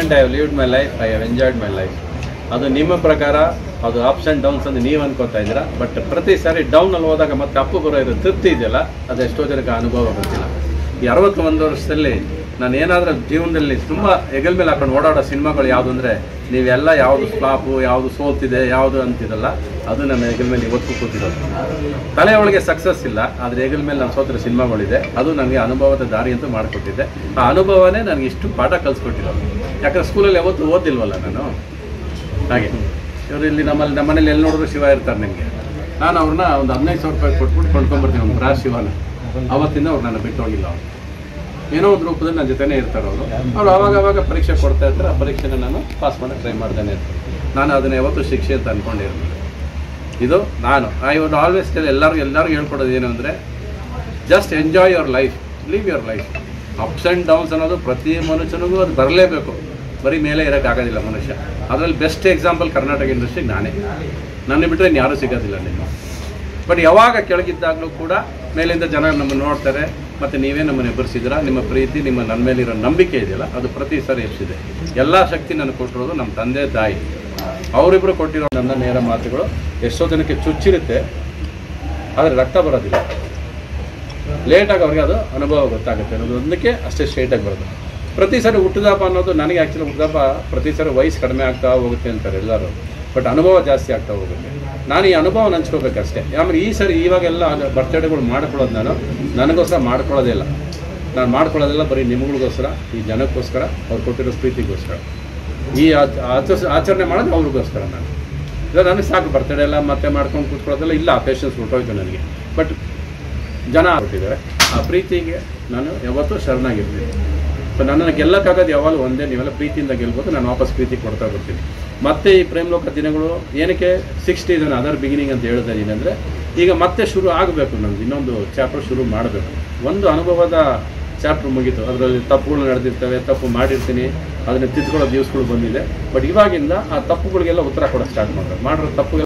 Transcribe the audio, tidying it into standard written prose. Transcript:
Present I have lived my life, I have enjoyed my life. ಅದು ನಿಮ್ಮ ಪ್ರಕಾರ ಅದು ಅಪ್ಸ್ ಆ್ಯಂಡ್ ಡೌನ್ಸ್ ಅಂತ ನೀವು ಅನ್ಕೋತಾ ಇದ್ದೀರಾ. ಬಟ್ ಪ್ರತಿ ಸಾರಿ ಡೌನಲ್ಲಿ ಹೋದಾಗ ಮತ್ತೆ ಅಪ್ಪು ಬರೋ ಇರೋ ತೃಪ್ತಿ ಇದೆಯಲ್ಲ, ಅದು ಎಷ್ಟೋ ಜನಕ್ಕೆ ಅನುಭವ ಗೊತ್ತಿಲ್ಲ. ಈ 61 ವರ್ಷದಲ್ಲಿ ನಾನು ಏನಾದರೂ ಜೀವನದಲ್ಲಿ ತುಂಬ ಹೆಗಲ ಮೇಲೆ ಹಾಕೊಂಡು ಓಡಾಡೋ ಸಿನಿಮಾಗಳು ಯಾವುದು ಅಂದರೆ, ನೀವೆಲ್ಲ ಯಾವುದು ಫ್ಲಾಪು, ಯಾವುದು ಸೋಲ್ತಿದೆ, ಯಾವುದು ಅಂತಿರಲ್ಲ, ಅದು ನನ್ನ ಹೆಗಲ ಮೇಲೆ ಇವತ್ತು ಕೂತಿರೋದು. ತಲೆ ಒಳಗೆ ಸಕ್ಸಸ್ ಇಲ್ಲ, ಆದರೆ ಹೆಗಲ ಮೇಲೆ ನಾನು ಸೋತಿರೋ ಸಿನಿಮಾಗಳಿದೆ. ಅದು ನನಗೆ ಅನುಭವದ ದಾರಿ ಅಂತ ಮಾಡಿಕೊಟ್ಟಿದ್ದೆ. ಆ ಅನುಭವನೇ ನನಗೆ ಇಷ್ಟು ಪಾಠ ಕಲಿಸ್ಕೊಟ್ಟಿರೋದು. ಯಾಕಂದರೆ ಸ್ಕೂಲಲ್ಲಿ ಯಾವತ್ತೂ ಓದಿಲ್ವಲ್ಲ ನಾನು. ಹಾಗೆ ಇವರು ಇಲ್ಲಿ ನಮ್ಮ ಮನೇಲಿ ಎಲ್ಲಿ ನೋಡಿದ್ರು ಶಿವ ಇರ್ತಾರೆ ನಿಮಗೆ. ನಾನು ಅವ್ರನ್ನ ಒಂದು 15,000 ರೂಪಾಯಿ ಕೊಟ್ಬಿಟ್ಟು ಕೊಂಡ್ಕೊಂಡ್ಬರ್ತೀನಿ, ಒಂದು ಬ್ರಾ ಶಿವನ. ಅವತ್ತಿಂದ ಅವ್ರು ನನ್ನ ಬಿಟ್ಟು ಹೋಗಿಲ್ಲ. ಅವರು ಏನೋ ಒಂದು ರೂಪದಲ್ಲಿ ನನ್ನ ಜೊತೆನೇ ಇರ್ತಾರೆ. ಅವರು ಅವಾಗ ಪರೀಕ್ಷೆ ಕೊಡ್ತಾ ಇರ್ತಾರೆ. ಆ ಪರೀಕ್ಷೆನ ನಾನು ಪಾಸ್ ಮಾಡೋಕ್ಕೆ ಟ್ರೈ ಮಾಡ್ತಾನೆ ಇರ್ತೀನಿ. ನಾನು ಅದನ್ನು ಯಾವತ್ತೂ ಶಿಕ್ಷೆ ಅಂತ ಅಂದ್ಕೊಂಡಿರ್ತೀನಿ. ಇದು ನಾನು ಐ ವುಡ್ ಆಲ್ವೇಸ್ ಟೆಲ್ ಎಲ್ಲರಿಗೂ ಹೇಳ್ಕೊಡೋದು ಏನು ಅಂದರೆ, just enjoy your life, leave your life. Ups and downs ಅನ್ನೋದು ಪ್ರತಿ ಮನುಷ್ಯನಿಗೂ ಅದು ಬರಲೇಬೇಕು. ಬರೀ ಮೇಲೆ ಇರೋಕ್ಕಾಗೋದಿಲ್ಲ ಮನುಷ್ಯ. ಅದರಲ್ಲಿ ಬೆಸ್ಟ್ ಎಕ್ಸಾಂಪಲ್ ಕರ್ನಾಟಕ ಇಂಡಸ್ಟ್ರಿಗೆ ನಾನೇ. ನನ್ನ ಬಿಟ್ಟರೆ ಇನ್ನು ಯಾರೂ ಸಿಗೋದಿಲ್ಲ ನಿಮ್ಮ. ಬಟ್ ಯಾವಾಗ ಕೆಳಗಿದ್ದಾಗಲೂ ಕೂಡ ಮೇಲಿಂದ ಜನ ನಮ್ಮನ್ನು ನೋಡ್ತಾರೆ. ಮತ್ತು ನೀವೇ ನಮ್ಮನ್ನು ಎಬ್ಬರಿಸಿದ್ದೀರಾ. ನಿಮ್ಮ ಪ್ರೀತಿ, ನನ್ನ ಮೇಲಿರೋ ನಂಬಿಕೆ ಇದೆಯಲ್ಲ, ಅದು ಪ್ರತಿ ಸಾರಿ ಎಬ್ಸಿದೆ. ಎಲ್ಲ ಶಕ್ತಿ ನನಗೆ ಕೊಟ್ಟಿರೋದು ನಮ್ಮ ತಂದೆ ತಾಯಿ. ಅವರಿಬ್ಬರು ಕೊಟ್ಟಿರೋ ನನ್ನ ನೇರ ಮಾತುಗಳು ಎಷ್ಟೋ ಜನಕ್ಕೆ ಚುಚ್ಚಿರುತ್ತೆ, ಆದರೆ ರಕ್ತ ಬರೋದಿಲ್ಲ. ಲೇಟಾಗಿ ಅವ್ರಿಗೆ ಅದು ಅನುಭವ ಗೊತ್ತಾಗುತ್ತೆ ಅನ್ನೋದು ಒಂದಕ್ಕೆ ಅಷ್ಟೇ ಸ್ಟ್ರೈಟಾಗಿ ಬರೋದು. ಪ್ರತಿ ಸಾರಿ ಹುಟ್ಟಿದಪ್ಪ ಅನ್ನೋದು ನನಗೆ ಆ್ಯಕ್ಚುಲಿ ಹುಟ್ಟಿದಪ್ಪ ಪ್ರತಿ ಸಾರಿ ವಯಸ್ಸು ಕಡಿಮೆ ಆಗ್ತಾ ಹೋಗುತ್ತೆ ಅಂತಾರೆ ಎಲ್ಲರೂ. ಬಟ್ ಅನುಭವ ಜಾಸ್ತಿ ಆಗ್ತಾ ಹೋಗುತ್ತೆ. ನಾನು ಈ ಅನುಭವ ಹಂಚ್ಕೋಬೇಕಷ್ಟೇ. ಆಮೇಲೆ ಈ ಸರಿ ಇವಾಗೆಲ್ಲ ಬರ್ತ್ಡೇಗಳು ಮಾಡ್ಕೊಳ್ಳೋದು ನನಗೋಸ್ಕರ ಮಾಡ್ಕೊಳ್ಳೋದೇ ಇಲ್ಲ. ನಾನು ಮಾಡ್ಕೊಳ್ಳೋದಿಲ್ಲ ಬರೀ ನಿಮ್ಗಳಿಗೋಸ್ಕರ, ಈ ಜನಕ್ಕೋಸ್ಕರ, ಅವ್ರು ಕೊಟ್ಟಿರೋ ಪ್ರೀತಿಗೋಸ್ಕರ. ಈ ಆಚರಣೆ ಮಾಡೋದು ಅವ್ರಿಗೋಸ್ಕರ. ನನಗೆ ಸಾಕು ಬರ್ತಡೇ ಎಲ್ಲ ಮತ್ತೆ ಮಾಡ್ಕೊಂಡು ಕೂತ್ಕೊಳ್ಳೋದೆಲ್ಲ ಇಲ್ಲ. ಪೇಷನ್ಸ್ ಹೊರಟೋಯ್ತು ನನಗೆ. ಬಟ್ ಜನ ಕೊಟ್ಟಿದ್ದಾರೆ. ಆ ಪ್ರೀತಿಗೆ ನಾನು ಯಾವತ್ತೂ ಶರಣಾಗಿರ್ತೀನಿ. ಸೊ ನನ್ನನ್ನು ಗೆಲ್ಲಕ್ಕಾಗೋದು ಯಾವಾಗಲೂ ಒಂದೇ, ನೀವೆಲ್ಲ ಪ್ರೀತಿಯಿಂದ ಗೆಲ್ಬೋದು. ನಾನು ವಾಪಸ್ ಪ್ರೀತಿ ಕೊಡ್ತಾ ಬರ್ತೀನಿ. ಮತ್ತೆ ಈ ಪ್ರೇಮಲೋಕ ದಿನಗಳು ಏನಕ್ಕೆ 60 ಇದನ್ನು ಅದರ್ ಬಿಗಿನಿಂಗ್ ಅಂತ ಹೇಳ್ತಾ ಇದ್ದೀನಿ ಅಂದರೆ, ಈಗ ಮತ್ತೆ ಶುರು ಆಗಬೇಕು. ನಮ್ದು ಇನ್ನೊಂದು ಚಾಪ್ಟರ್ ಶುರು ಮಾಡಬೇಕು. ಒಂದು ಅನುಭವದ ಚಾಪ್ಟರ್ ಮುಗೀತು. ಅದರಲ್ಲಿ ತಪ್ಪುಗಳು ನಡೆದಿರ್ತವೆ, ತಪ್ಪು ಮಾಡಿರ್ತೀನಿ, ಅದನ್ನು ತಿದ್ಕೊಳ್ಳೋ ದಿವಸಗಳು ಬಂದಿದೆ. ಬಟ್ ಇವಾಗಿಂದ ಆ ತಪ್ಪುಗಳಿಗೆಲ್ಲ ಉತ್ತರ ಕೊಡೋಕ್ಕೆ ಸ್ಟಾರ್ಟ್ ಮಾಡಿರೋ ತಪ್ಪು